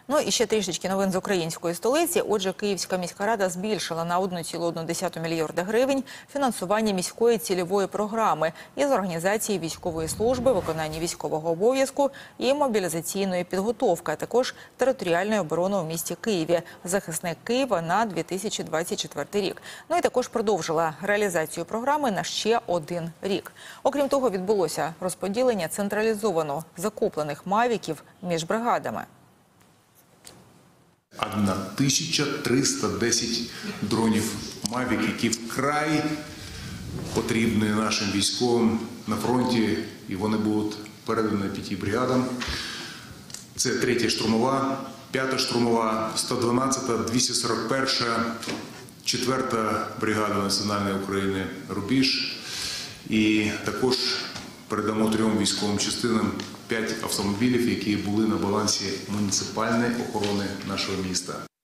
Ну і ще трішечки новин з української столиці. Отже, Київська міська рада збільшила на 1,1 мільярда гривень фінансування міської цільової програми із організації військової служби, виконання військового обов'язку і мобілізаційної підготовки, а також територіальної оборони у місті Києві, захисник Києва на 2024 рік. Ну і також продовжила реалізацію програми на ще 1 рік. Окрім того, відбулося розподілення централізовано закуплених мавіків між бригадами. 1310 дронів «Мавік», які вкрай потрібні нашим військовим на фронті, і вони будуть передані 5 бригадам. Це 3-я штурмова, 5-та штурмова, 112-та, 241-ша, 4-та бригада Національної України «Рубіж». І також передамо 3 військовим частинам 5 автомобілів, які були на балансі муніципальної охорони нашого міста.